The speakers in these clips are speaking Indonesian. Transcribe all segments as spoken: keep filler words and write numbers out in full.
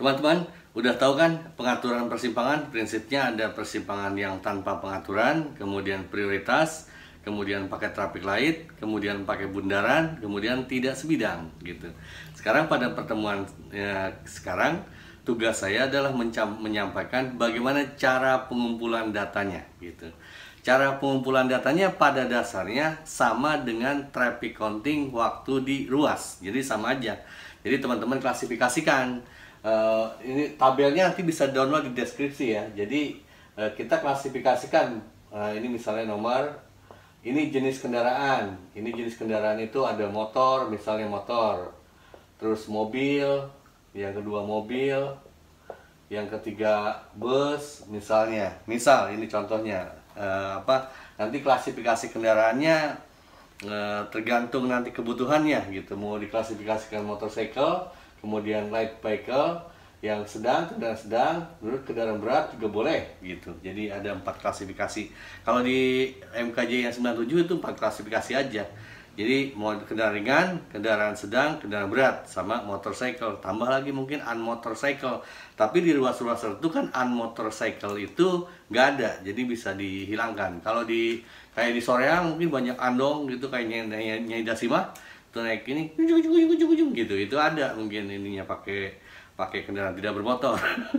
Teman-teman, udah tahu kan pengaturan persimpangan? Prinsipnya ada persimpangan yang tanpa pengaturan, kemudian prioritas, kemudian pakai traffic light, kemudian pakai bundaran, kemudian tidak sebidang gitu. Sekarang pada pertemuan ya, sekarang tugas saya adalah menyampaikan bagaimana cara pengumpulan datanya gitu. Cara pengumpulan datanya pada dasarnya sama dengan traffic counting waktu di ruas. Jadi sama aja. Jadi teman-teman klasifikasikan. Uh, ini tabelnya nanti bisa download di deskripsi ya. Jadi uh, kita klasifikasikan. Uh, ini misalnya nomor. Ini jenis kendaraan. Ini jenis kendaraan itu ada motor, misalnya motor. Terus mobil. Yang kedua mobil. Yang ketiga bus, misalnya. Misal ini contohnya. Uh, apa nanti klasifikasi kendaraannya uh, tergantung nanti kebutuhannya gitu. Mau diklasifikasikan motorcycle, kemudian light vehicle, yang sedang, kendaraan sedang, menurut kendaraan berat juga boleh gitu. Jadi ada empat klasifikasi. Kalau di M K J yang sembilan puluh tujuh itu empat klasifikasi aja. Jadi mau kendaraan ringan, kendaraan sedang, kendaraan berat, sama motorcycle. Tambah lagi mungkin unmotorcycle. Tapi di ruas-ruas tertentu kan unmotorcycle itu nggak ada, jadi bisa dihilangkan. Kalau di kayak di Soreang mungkin banyak andong gitu, kayak Nyai, Nyai Dasima tuh naik ini ujung ujung ujung ujung gitu, itu ada mungkin ininya pakai pakai kendaraan tidak bermotor.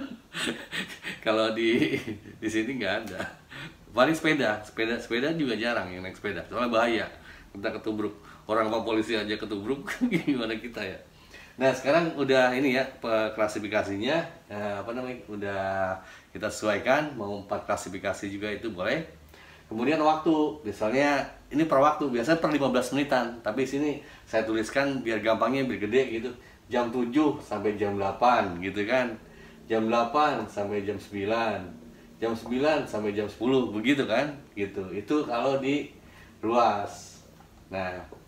Kalau di di sini nggak ada. Paling sepeda, sepeda sepeda juga jarang yang naik sepeda, soalnya bahaya. Kita ketubruk, orang apa polisi aja ketubruk, gimana kita ya. Nah sekarang udah ini ya klasifikasinya, eh, apa namanya, udah kita sesuaikan, mau empat klasifikasi juga itu boleh. Kemudian waktu, misalnya ini per waktu, biasanya per lima belas menitan, tapi sini saya tuliskan biar gampangnya, biar gede gitu, jam tujuh sampai jam delapan gitu kan, jam delapan sampai jam sembilan, jam sembilan sampai jam sepuluh, begitu kan, gitu. Itu kalau di ruas. Nah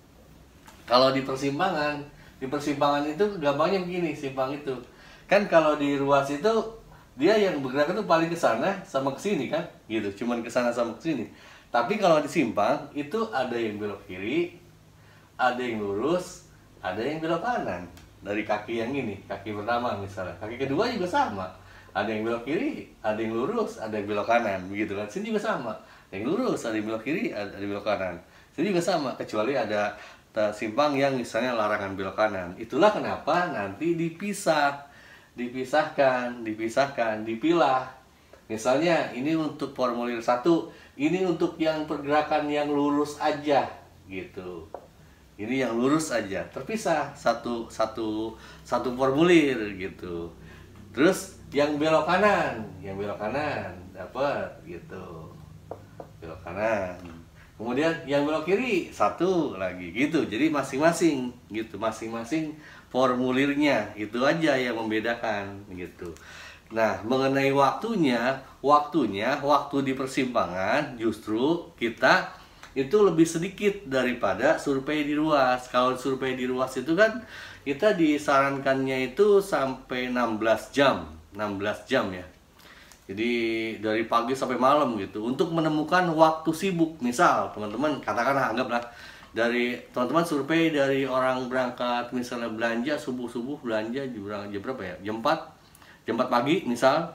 kalau di persimpangan, di persimpangan itu gampangnya begini, simpang itu kan kalau di ruas itu dia yang bergerak itu paling ke sana sama ke sini kan gitu, cuman ke sana sama ke sini. Tapi kalau di simpang itu ada yang belok kiri, ada yang lurus, ada yang belok kanan. Dari kaki yang ini, kaki pertama misalnya, kaki kedua juga sama, ada yang belok kiri, ada yang lurus, ada yang belok kanan, begitu kan. Sini juga sama, ada yang lurus, ada yang belok kiri, ada yang belok kanan. Sini juga sama, kecuali ada simpang yang misalnya larangan belok kanan. Itulah kenapa nanti dipisah, dipisahkan, dipisahkan, dipilah. Misalnya ini untuk formulir satu, ini untuk yang pergerakan yang lurus aja, gitu. Ini yang lurus aja, terpisah satu satu satu formulir gitu. Terus yang belok kanan, yang belok kanan dapat gitu, belok kanan. Kemudian yang belok kiri satu lagi gitu. Jadi masing-masing gitu, masing-masing formulirnya itu aja yang membedakan gitu. Nah, mengenai waktunya, waktunya waktu di persimpangan justru kita itu lebih sedikit daripada survei di ruas. Kalau survei di ruas itu kan kita disarankannya itu sampai enam belas jam, enam belas jam ya. Jadi dari pagi sampai malam gitu untuk menemukan waktu sibuk. Misal teman-teman katakanlah, anggaplah dari teman-teman survei dari orang berangkat misalnya belanja subuh-subuh, belanja jam berapa ya? Jam empat, jam empat pagi misal,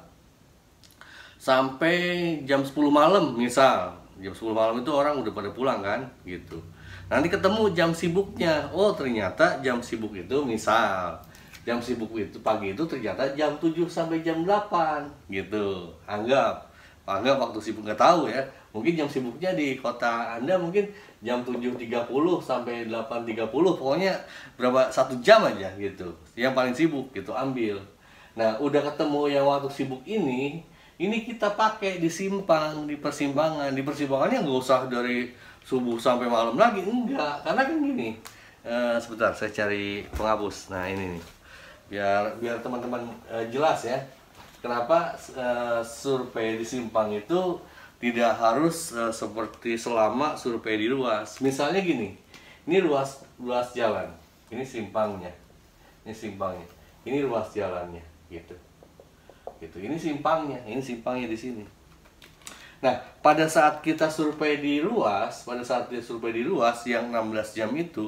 sampai jam sepuluh malam misal. Jam sepuluh malam itu orang udah pada pulang kan gitu. Nanti ketemu jam sibuknya. Oh ternyata jam sibuk itu misal jam sibuk itu pagi itu ternyata jam tujuh sampai jam delapan gitu. Anggap anggap waktu sibuk, nggak tahu ya. Mungkin jam sibuknya di kota Anda mungkin jam tujuh tiga puluh sampai delapan tiga puluh, pokoknya berapa satu jam aja gitu. Yang paling sibuk gitu ambil. Nah, udah ketemu yang waktu sibuk ini, ini kita pakai di simpang, di persimpangan. Di persimpangannya nggak usah dari subuh sampai malam lagi, enggak. Karena kan gini. Uh, sebentar, saya cari penghapus. Nah, ini nih. Biar biar teman-teman uh, jelas ya. Kenapa uh, survei di simpang itu tidak harus uh, seperti selama survei di ruas. Misalnya gini. Ini ruas ruas jalan. Ini simpangnya. Ini simpangnya. Ini ruas jalannya, gitu. Gitu. Ini simpangnya, ini simpangnya di sini. Nah, pada saat kita survei di ruas, pada saat kita survei di ruas yang enam belas jam itu,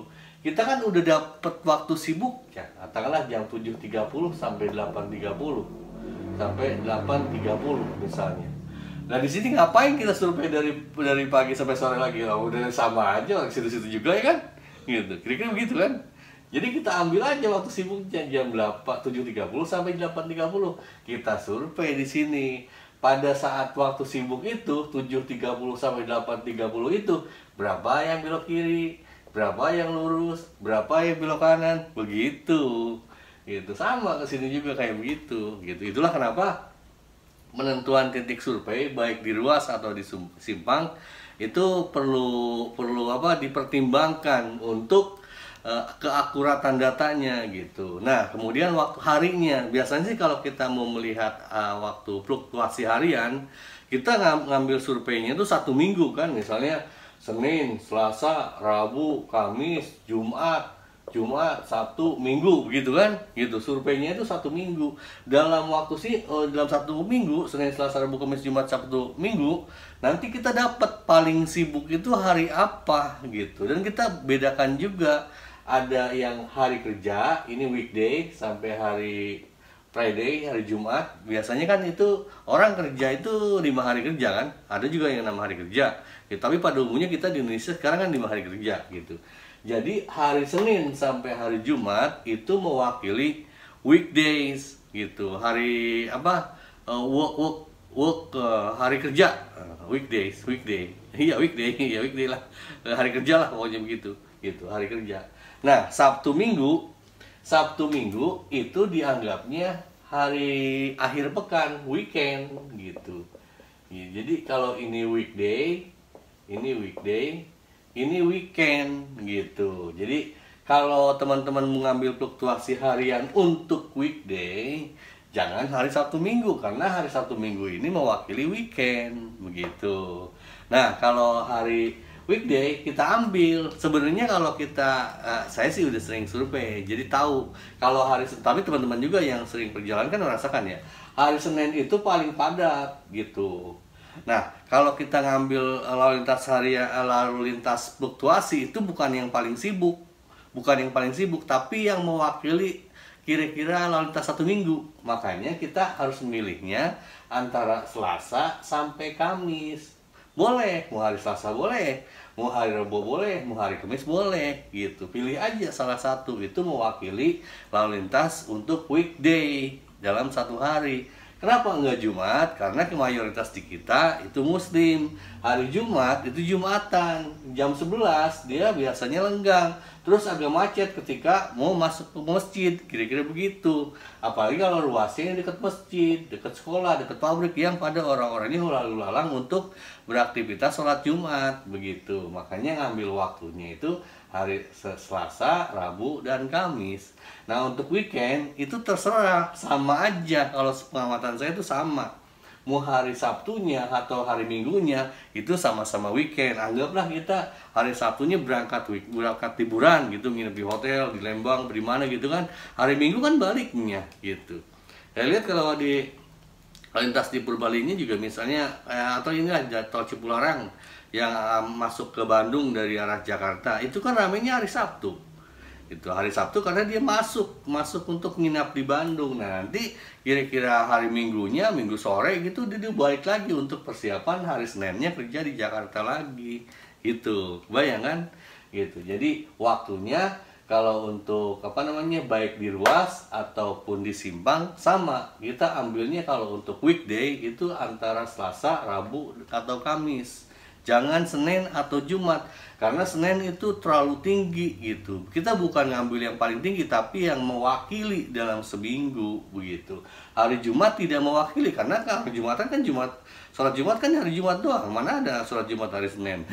kita kan udah dapet waktu sibuk ya, katakanlah jam tujuh tiga puluh sampai delapan tiga puluh sampai delapan tiga puluh misalnya. Nah di sini ngapain kita survei dari dari pagi sampai sore lagi? Oh, udah sama aja orang situ-situ juga ya kan, gitu. Kira-kira begitu kan? Jadi kita ambil aja waktu sibuknya jam delapan tujuh tiga puluh sampai delapan tiga puluh. Kita survei di sini. Pada saat waktu sibuk itu tujuh tiga puluh sampai delapan tiga puluh itu berapa yang belok kiri, berapa yang lurus, berapa yang belok kanan, begitu. Gitu sama ke sini juga kayak begitu. Gitu. Itulah kenapa penentuan titik survei baik di ruas atau di simpang itu perlu perlu apa dipertimbangkan untuk uh, keakuratan datanya gitu. Nah, kemudian waktu harinya biasanya sih kalau kita mau melihat uh, waktu fluktuasi harian, kita ng ngambil surveinya itu satu minggu kan, misalnya Senin, Selasa, Rabu, Kamis, Jumat, Jumat, Sabtu, Minggu, begitu kan? Gitu, surveinya itu satu minggu. Dalam waktu sih, oh, dalam satu minggu, Senin, Selasa, Rabu, Kamis, Jumat, Sabtu, Minggu, nanti kita dapat paling sibuk itu hari apa, gitu. Dan kita bedakan juga, ada yang hari kerja, ini weekday, sampai hari Friday, hari Jumat. Biasanya kan itu, orang kerja itu lima hari kerja kan? Ada juga yang enam hari kerja. Ya, tapi pada umumnya kita di Indonesia sekarang kan lima hari kerja, gitu. Jadi hari Senin sampai hari Jumat itu mewakili weekdays gitu. Hari apa? Uh, work work work uh, hari kerja. Uh, weekdays, weekday. Iya, weekday, ya weekday lah. Uh, hari kerja lah pokoknya begitu. Gitu, hari kerja. Nah, Sabtu Minggu, Sabtu Minggu itu dianggapnya hari akhir pekan, weekend gitu. Ya, jadi kalau ini weekday, ini weekday, ini weekend gitu. Jadi kalau teman-teman mengambil fluktuasi harian untuk weekday, jangan hari Sabtu Minggu karena hari Sabtu Minggu ini mewakili weekend begitu. Nah, kalau hari weekday kita ambil. Sebenarnya kalau kita uh, saya sih udah sering survei, jadi tahu kalau hari, tapi teman-teman juga yang sering perjalanan kan merasakan ya. Hari Senin itu paling padat gitu. Nah, kalau kita ngambil lalu lintas harian, lalu lintas fluktuasi itu bukan yang paling sibuk, bukan yang paling sibuk, tapi yang mewakili kira-kira lalu lintas satu minggu. Makanya kita harus memilihnya antara Selasa sampai Kamis. Boleh, mau hari Selasa boleh, mau hari Rabu boleh, mau hari Kamis boleh, gitu. Pilih aja salah satu, itu mewakili lalu lintas untuk weekday dalam satu hari. Kenapa enggak Jumat? Karena mayoritas di kita itu Muslim. Hari Jumat itu Jumatan, jam sebelas dia biasanya lenggang. Terus agak macet ketika mau masuk ke masjid, kira-kira begitu. Apalagi kalau ruasnya dekat masjid, dekat sekolah, dekat pabrik yang pada orang-orangnya lalu lalang untuk beraktivitas sholat Jumat, begitu. Makanya ngambil waktunya itu hari Selasa, Rabu, dan Kamis. Nah, untuk weekend itu terserah, sama aja. Kalau pengamatan saya itu sama. Mau hari Sabtunya atau hari Minggunya itu sama-sama weekend. Anggaplah kita hari Sabtunya berangkat week, berangkat liburan gitu, nginep di hotel di Lembang, di mana gitu kan. Hari Minggu kan baliknya gitu. Saya lihat kalau di lintas di Purbalingga juga misalnya eh, atau inilah tol Cipularang yang uh, masuk ke Bandung dari arah Jakarta, itu kan ramenya hari Sabtu. Itu hari Sabtu karena dia masuk masuk untuk nginap di Bandung. Nah, nanti kira-kira hari Minggunya, Minggu sore gitu dia, dia balik lagi untuk persiapan hari Seninnya kerja di Jakarta lagi. Gitu. Bayangkan gitu. Jadi waktunya kalau untuk apa namanya baik di ruas ataupun di simpang sama. Kita ambilnya kalau untuk weekday itu antara Selasa, Rabu atau Kamis. Jangan Senin atau Jumat, karena Senin itu terlalu tinggi gitu. Kita bukan ngambil yang paling tinggi, tapi yang mewakili dalam seminggu begitu. Hari Jumat tidak mewakili, karena kalau Jumatan kan Jumat, sholat Jumat kan hari Jumat doang. Mana ada sholat Jumat hari Senin?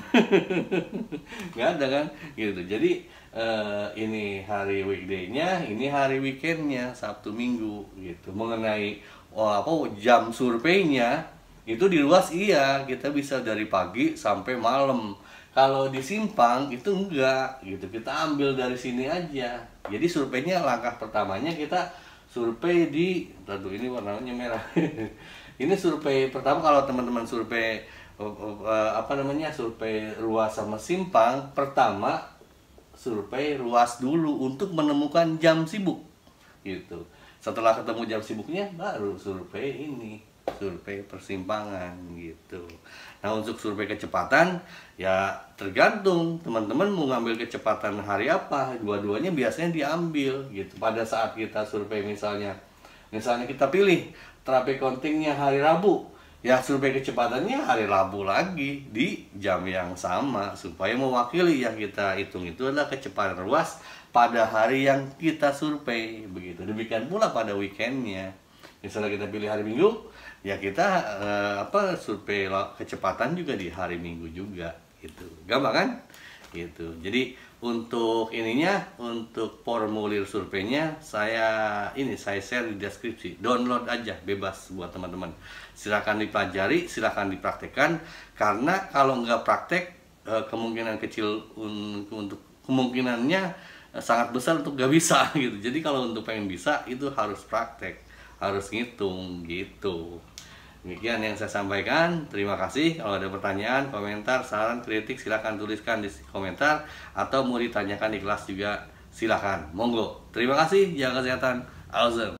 Nggak ada kan? Gitu. Jadi eh, ini hari weekday-nya, ini hari weekend-nya, Sabtu Minggu gitu. Mengenai oh, apa jam surveinya, itu di ruas iya, kita bisa dari pagi sampai malam. Kalau di simpang itu enggak gitu, kita ambil dari sini aja. Jadi surveinya langkah pertamanya kita survei di, aduh ini warnanya merah. Ini survei pertama kalau teman-teman survei apa namanya survei ruas sama simpang, pertama survei ruas dulu untuk menemukan jam sibuk gitu. Setelah ketemu jam sibuknya baru survei ini, survei persimpangan gitu. Nah, untuk survei kecepatan ya tergantung teman-teman mau ngambil kecepatan hari apa. Dua-duanya biasanya diambil gitu. Pada saat kita survei misalnya misalnya kita pilih traffic countingnya hari Rabu, ya survei kecepatannya hari Rabu lagi di jam yang sama supaya mewakili yang kita hitung itu adalah kecepatan ruas pada hari yang kita survei begitu. Demikian pula pada weekendnya. Misalnya kita pilih hari Minggu, ya kita eh, apa survei kecepatan juga di hari Minggu juga gitu. Gampang kan? Gitu. Jadi untuk ininya, untuk formulir surveinya saya ini saya share di deskripsi. Download aja bebas buat teman-teman. Silakan dipelajari, silakan dipraktekkan karena kalau nggak praktek eh, kemungkinan kecil untuk kemungkinannya sangat besar untuk gak bisa gitu. Jadi kalau untuk pengen bisa itu harus praktek, harus ngitung gitu. Demikian yang saya sampaikan. Terima kasih. Kalau ada pertanyaan, komentar, saran, kritik silahkan tuliskan di komentar atau mau ditanyakan di kelas juga silahkan. Monggo. Terima kasih. Jaga kesehatan. Awesome.